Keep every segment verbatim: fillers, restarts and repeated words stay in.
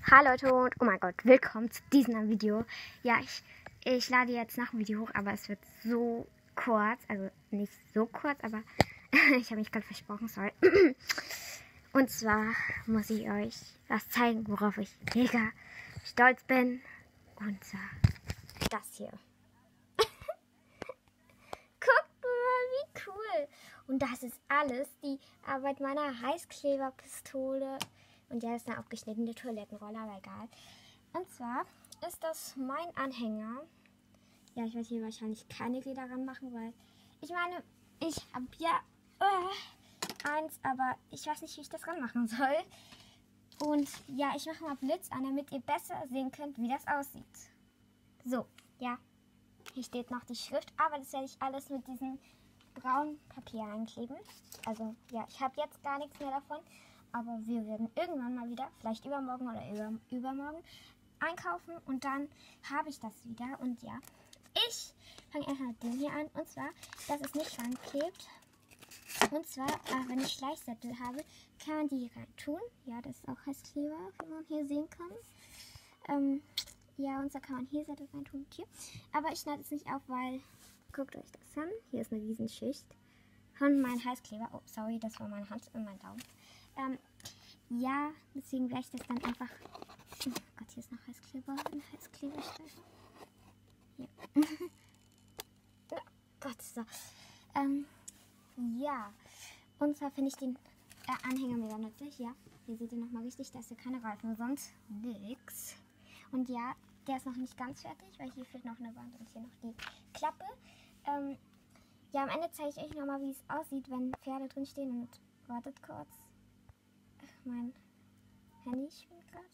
Hallo Leute und oh mein Gott, willkommen zu diesem Video. Ja, ich, ich lade jetzt nach dem Video hoch, aber es wird so kurz, also nicht so kurz, aber ich habe mich gerade versprochen, sorry. Und zwar muss ich euch was zeigen, worauf ich mega stolz bin. Und zwar das hier. Guckt mal, wie cool. Und das ist alles die Arbeit meiner Heißkleberpistole. Und ja, das ist eine aufgeschnittene Toilettenrolle, aber egal. Und zwar ist das mein Anhänger. Ja, ich werde hier wahrscheinlich keine Glieder ranmachen, weil ich meine, ich habe ja äh, eins, aber ich weiß nicht, wie ich das ranmachen soll. Und ja, ich mache mal Blitz an, damit ihr besser sehen könnt, wie das aussieht. So, ja, hier steht noch die Schrift, aber das werde ich alles mit diesem braunen Papier einkleben. Also ja, ich habe jetzt gar nichts mehr davon. Aber wir werden irgendwann mal wieder, vielleicht übermorgen oder über, übermorgen, einkaufen und dann habe ich das wieder. Und ja, ich fange erstmal mit dem hier an. Und zwar, dass es nicht ranklebt. Und zwar, äh, wenn ich Schleichsättel habe, kann man die hier rein tun. Ja, das ist auch Heißkleber, wie man hier sehen kann. Ähm, ja, und zwar kann man hier Sättel rein tun. Hier. Aber ich schneide es nicht auf, weil, guckt euch das an. Hier ist eine Riesenschicht von meinem Heißkleber. Oh, sorry, das war meine Hand und mein Daumen. Ähm, ja, deswegen werde ich das dann einfach... Oh Gott, hier ist noch Heißkleber. Ein Heißkleberstreifen. Hier. Oh Gott, so. Ähm, ja. Und zwar finde ich den äh, Anhänger mega nützlich. Ja, hier seht ihr nochmal richtig, da ist ja keine Reifen, sonst nix. Und ja, der ist noch nicht ganz fertig, weil hier fehlt noch eine Wand und hier noch die Klappe. Ähm, ja, am Ende zeige ich euch nochmal, wie es aussieht, wenn Pferde drin stehen. Und wartet kurz. Mein Handy spielt gerade.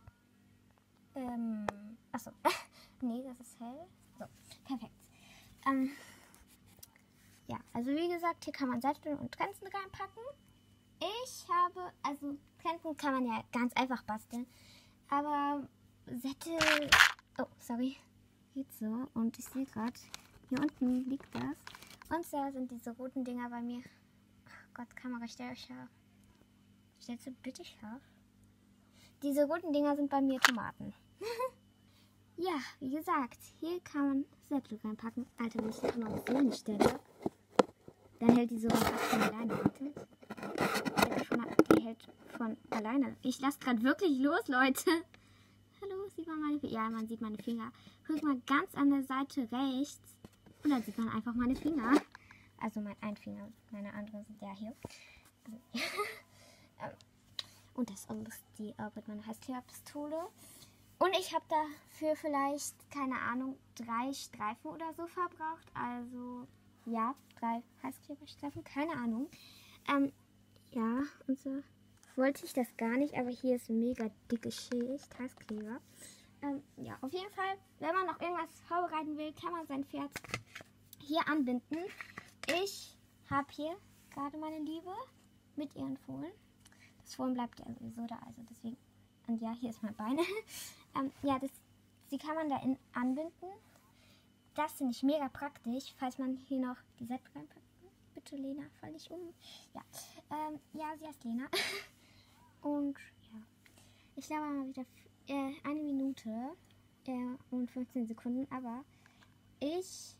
Ähm, achso. Nee, das ist hell. So, perfekt. Ähm, ja, also wie gesagt, hier kann man Sättel und Trenzen reinpacken. Ich habe, also Trenzen kann man ja ganz einfach basteln. Aber Sättel, oh, sorry, geht so. Und ich sehe gerade, hier unten liegt das. Und da sind diese roten Dinger bei mir. Oh Gott, Kamera, stell euch scharf. Stellst du bitte scharf? Diese roten Dinger sind bei mir Tomaten. Ja, wie gesagt, hier kann man Sättel reinpacken. Alter, wenn ich das mal so hinstelle, dann hält die sogar fast von alleine. Warte. Die hält von alleine. Ich lasse gerade wirklich los, Leute. Hallo, sieht man meine Finger? Ja, man sieht meine Finger. Guck mal ganz an der Seite rechts. Und dann sieht man einfach meine Finger. Also mein ein Finger, meine andere sind der hier. Also, ja. Und das ist die Arbeit meiner Heißkleberpistole. Und ich habe dafür vielleicht, keine Ahnung, drei Streifen oder so verbraucht. Also, ja, drei Heißkleberstreifen, keine Ahnung. Ähm, ja, und so wollte ich das gar nicht, aber hier ist mega dicke Schicht Heißkleber. Ähm, ja, auf jeden Fall, wenn man noch irgendwas vorbereiten will, kann man sein Pferd hier anbinden. Ich habe hier gerade meine Liebe mit ihren Fohlen. Das Fohlen bleibt ja sowieso da, also deswegen. Und ja, hier ist mein Bein. ähm, ja, das, die kann man da in, anbinden. Das finde ich mega praktisch, falls man hier noch die Sättel reinpackt. Bitte, Lena, fall nicht um. Ja, ähm, ja, sie heißt Lena. Und ja, ich glaube mal wieder äh, eine Minute äh, und fünfzehn Sekunden, aber ich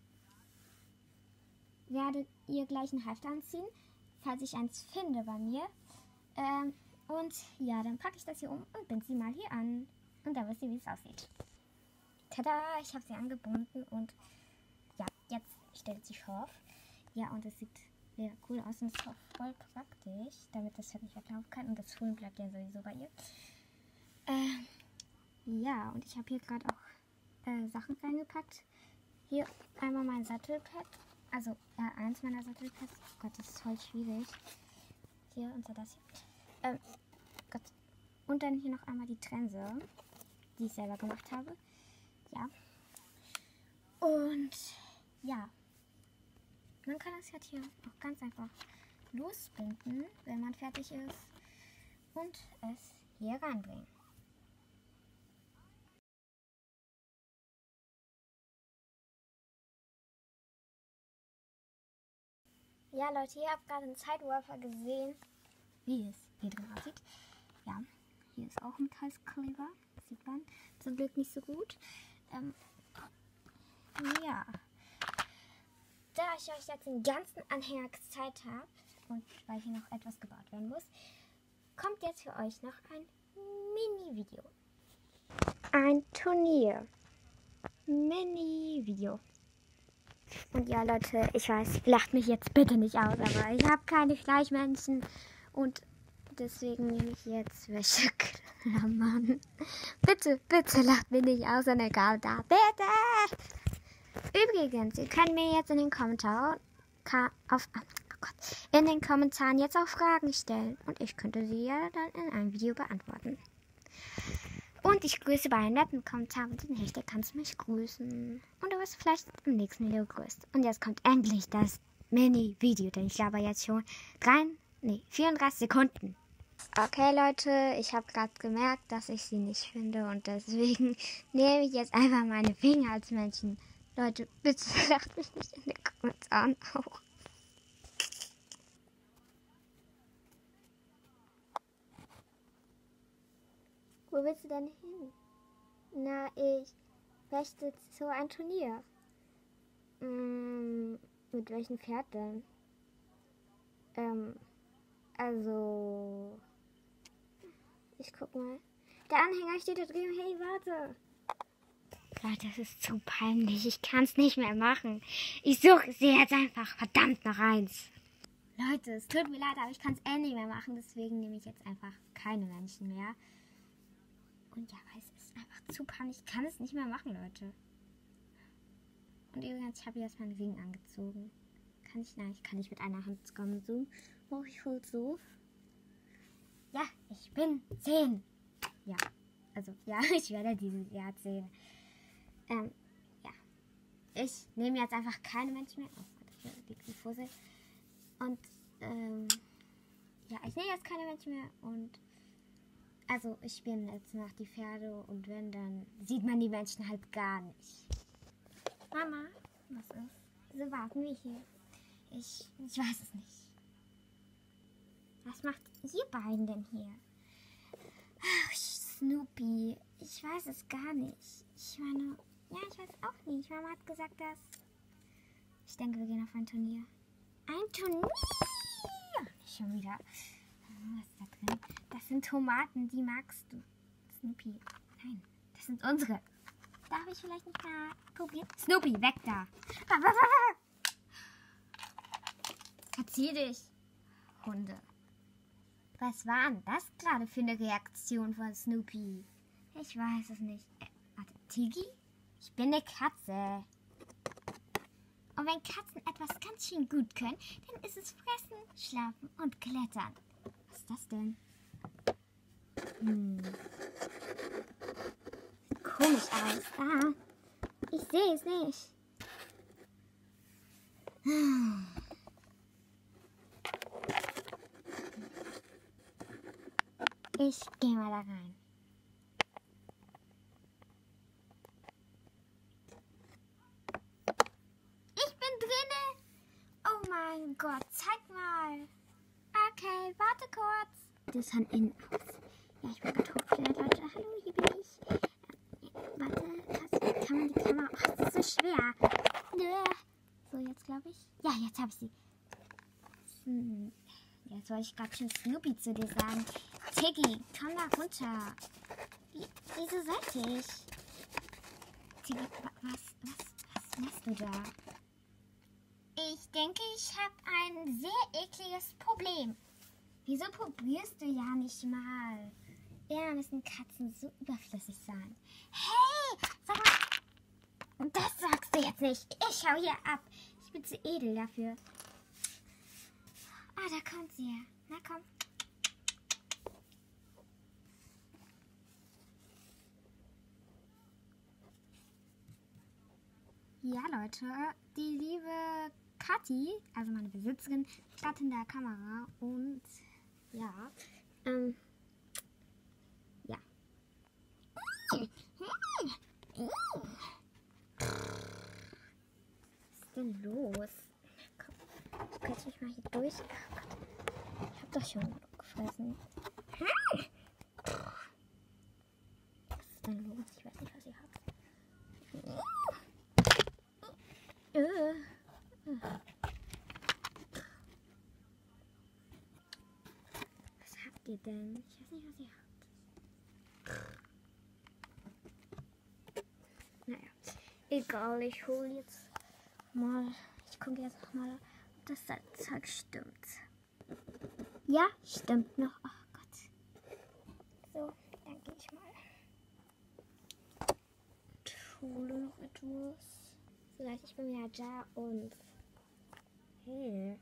werde ihr gleich ein Halfter anziehen, falls ich eins finde bei mir. Ähm, und ja, dann packe ich das hier um und binde sie mal hier an. Und dann wisst ihr, wie es aussieht. Tada, ich habe sie angebunden und ja, jetzt stellt sie scharf. Ja, und es sieht mega cool aus und ist auch voll praktisch, damit das Pferd nicht weglaufen kann. Und das Fohlen bleibt ja sowieso bei ihr. Ähm, ja, und ich habe hier gerade auch äh, Sachen reingepackt. Hier einmal mein Sattelpad. Also äh, eins meiner Sattelpads. Oh Gott, das ist voll schwierig. Hier und so das hier. Ähm, Gott. Und dann hier noch einmal die Trense, die ich selber gemacht habe. Ja. Und ja. Man kann das jetzt hier auch ganz einfach losbinden, wenn man fertig ist. Und es hier reinbringen. Ja, Leute, ihr habt gerade einen Zeitwarper gesehen, wie es hier drin aussieht. Ja, hier ist auch Metallkleber. Das sieht man zum Glück nicht so gut. Ähm, ja. Da ich euch jetzt den ganzen Anhänger gezeigt habe und weil hier noch etwas gebaut werden muss, kommt jetzt für euch noch ein Mini-Video. Ein Turnier. Mini-Video. Und ja, Leute, ich weiß, lacht mich jetzt bitte nicht aus, aber ich habe keine Fleischmenschen und deswegen nehme ich jetzt Wäscheklammern. Bitte, bitte lacht mich nicht aus und egal da. Bitte! Übrigens, ihr könnt mir jetzt in den Kommentaren auf, oh Gott, in den Kommentaren jetzt auch Fragen stellen und ich könnte sie ja dann in einem Video beantworten. Und ich grüße bei einem netten Kommentar mit dem Hashtag kannst du mich grüßen. Und du wirst vielleicht im nächsten Video grüßt. Und jetzt kommt endlich das Mini-Video, denn ich habe jetzt schon drei, nee, vierunddreißig Sekunden. Okay, Leute, ich habe gerade gemerkt, dass ich sie nicht finde und deswegen nehme ich jetzt einfach meine Finger als Menschen. Leute, bitte lacht mich nicht in den Kommentaren auch. Wo willst du denn hin? Na, ich möchte zu ein Turnier. Hm, mit welchem Pferd denn? Ähm, also... Ich guck mal. Der Anhänger steht da drüben. Hey, warte. Leute, das ist zu peinlich. Ich kann es nicht mehr machen. Ich suche sie jetzt einfach verdammt noch eins. Leute, es tut mir leid, aber ich kann es eh nicht mehr machen. Deswegen nehme ich jetzt einfach keine Menschen mehr. Und ja, weil es ist einfach zu peinlich. Ich kann es nicht mehr machen, Leute. Und übrigens, ich habe jetzt meinen Ring angezogen. Kann ich? Nein, ich kann nicht mit einer Hand kommen. So. Oh, ich hol so. Ja, ich bin zehn. Ja, also, ja, ich werde dieses Jahr zehn. Ähm, ja. Ich nehme jetzt einfach keine Menschen mehr. Oh Gott, hier liegt die Fussel. Und, ähm, ja, ich nehme jetzt keine Menschen mehr. Und, also, ich bin jetzt nach die Pferde. Und wenn, dann sieht man die Menschen halt gar nicht. Mama, was ist? Wieso warten wir hier? Ich, ich weiß es nicht. Was macht ihr beiden denn hier? Ach, Snoopy. Ich weiß es gar nicht. Ich meine, ja, ich weiß auch nicht. Mama hat gesagt, dass... Ich denke, wir gehen auf ein Turnier. Ein Turnier! Nicht schon wieder. Was ist da drin? Das sind Tomaten, die magst du. Snoopy. Nein, das sind unsere. Darf ich vielleicht nicht mal probieren? Snoopy, weg da. Verzieh dich, Hunde. Was war denn das gerade für eine Reaktion von Snoopy? Ich weiß es nicht. Äh, warte, Tiggy? Ich bin eine Katze. Und wenn Katzen etwas ganz schön gut können, dann ist es fressen, schlafen und klettern. Was ist das denn? Hm. Sieht komisch aus. Ah, ich sehe es nicht. Hm. Ich gehe mal da rein. Ich bin drinne. Oh mein Gott, zeig mal. Okay, warte kurz. Das von innen aus. Ja, ich bin gerade hochgeklettert, Leute. Hallo, hier bin ich. Ja, warte, krass, kann man die Kamera... Ach, das ist so schwer. So, jetzt glaube ich... Ja, jetzt habe ich sie. Hm. Jetzt wollte ich gerade schon Snoopy zu dir sagen. Tiggy, komm da runter. Wie, wieso sollte ich? Tiggy, was, was, was machst du da? Ich denke, ich habe ein sehr ekliges Problem. Wieso probierst du ja nicht mal? Ja, müssen Katzen so überflüssig sein. Hey, sag mal. Das sagst du jetzt nicht. Ich hau hier ab. Ich bin zu edel dafür. Ah, da kommt sie ja. Na komm. Ja, Leute, die liebe Kathi, also meine Besitzerin, stand in der Kamera und ja, ähm, ja. Was ist denn los? Komm, ich quetsche mich mal hier durch. Oh Gott, ich hab doch schon gefressen. ist denn los? Ich weiß nicht, was ihr habt. Äh. Was habt ihr denn? Ich weiß nicht, was ihr habt. Naja, egal, ich hole jetzt mal, ich gucke jetzt noch mal, ob das Zeug stimmt. Ja, stimmt noch. Ach Gott. So, dann gehe ich mal. Und hole noch etwas. So, ich bin ja da und hey.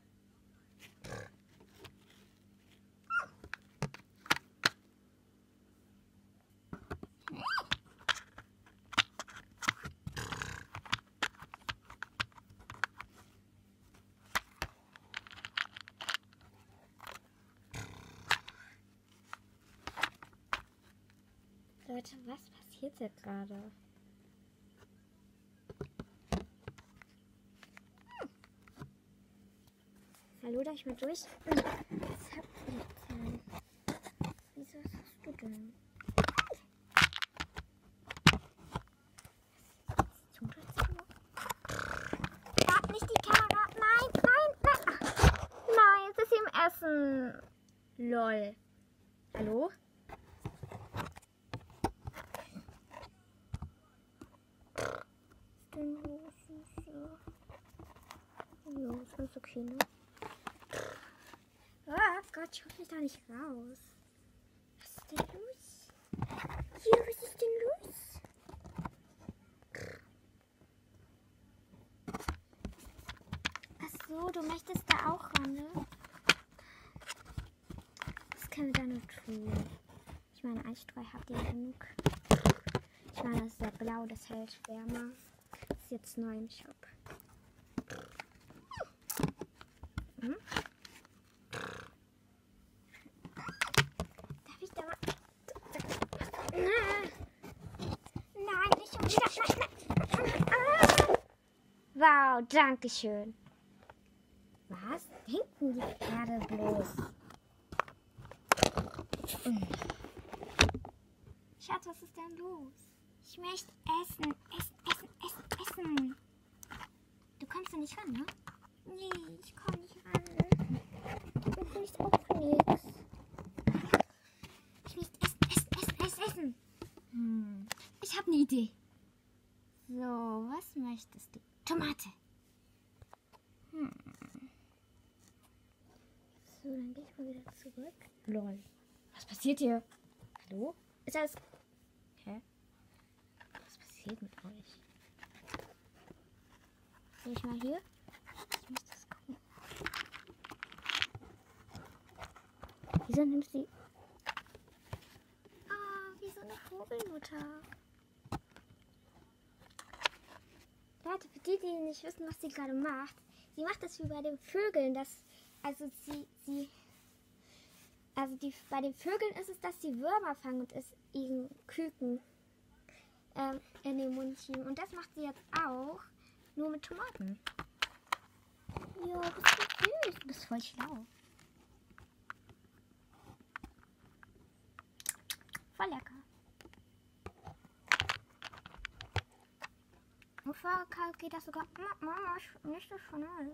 Leute, was passiert hier gerade? Hm. Hallo, darf ich mal durch? Was habt ihr denn? Wieso hast du denn? Was tut das hier? Sag nicht die Kamera. Nein, nein, nein. Nein, es ist im Essen. Lol. Hallo? Ja, ist alles okay, ne? Oh Gott, ich hoffe mich da nicht raus. Was ist denn los? Hier, was ist denn los? Ach so, du möchtest da auch ran, ne? Was können wir da noch tun? Ich meine, Einstreu habt ihr genug. Ich meine, das ist ja blau, das hält wärmer. Das ist jetzt neu im Shop. Hm? Darf ich da mal... Nein, nicht schon wieder. Nein, nein. Wow, danke schön. Was denken die gerade bloß? Schatz, was ist denn los? Ich möchte essen, essen, essen, essen, essen. Du kommst da nicht ran, ne? Nee, ich komme nicht ran. Du kriegst auch nichts. Ich möchte essen, essen, essen, essen, essen. Hm. Ich habe eine Idee. So, was möchtest du? Tomate. Hm. So, dann gehe ich mal wieder zurück. Lol. Was passiert hier? Hallo? Ist das... Hä? Was passiert mit euch? Soll ich mal hier? Ich muss das gucken. Wieso nimmt sie... Ah, wie so eine Vogelmutter. Leute, für die, die nicht wissen, was sie gerade macht. Sie macht das wie bei den Vögeln. Das, also sie... sie also die, bei den Vögeln ist es, dass sie Würmer fangen und es ihren Küken ähm, in den Mund schieben. Und das macht sie jetzt auch, nur mit Tomaten. Ja, bist du süß. Du bist voll schlau. Voll lecker. Und vorher geht das sogar... Mama, nicht so schnell.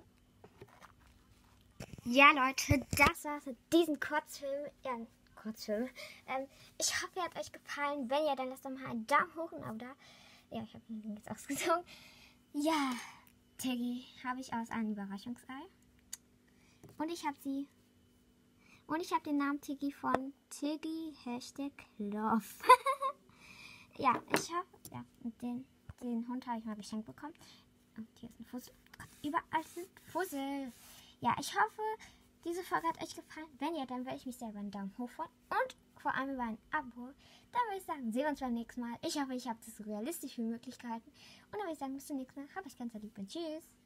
Ja, Leute, das war's mit diesem Kurzfilm. Ja, Kurzfilm. Ähm, ich hoffe, er hat euch gefallen. Wenn ja, dann lasst doch mal einen Daumen hoch und ein Abo da. Ja, ich habe den Link jetzt ausgezogen. Ja, Tiggy habe ich aus einem Überraschungsei. Und ich habe sie. Und ich habe den Namen Tiggy von Tiggy Hashtag Love. Ja, ich hoffe, ja, und den, den Hund habe ich mal geschenkt bekommen. Und hier ist ein Fussel. Gott, überall sind Fussel. Ja, ich hoffe, diese Folge hat euch gefallen. Wenn ja, dann würde ich mich sehr über einen Daumen hoch freuen. Und vor allem über ein Abo. Dann würde ich sagen, sehen wir uns beim nächsten Mal. Ich hoffe, ich habe das so realistisch wie möglich gehalten. Und dann würde ich sagen, bis zum nächsten Mal. Hab euch ganz lieb und tschüss.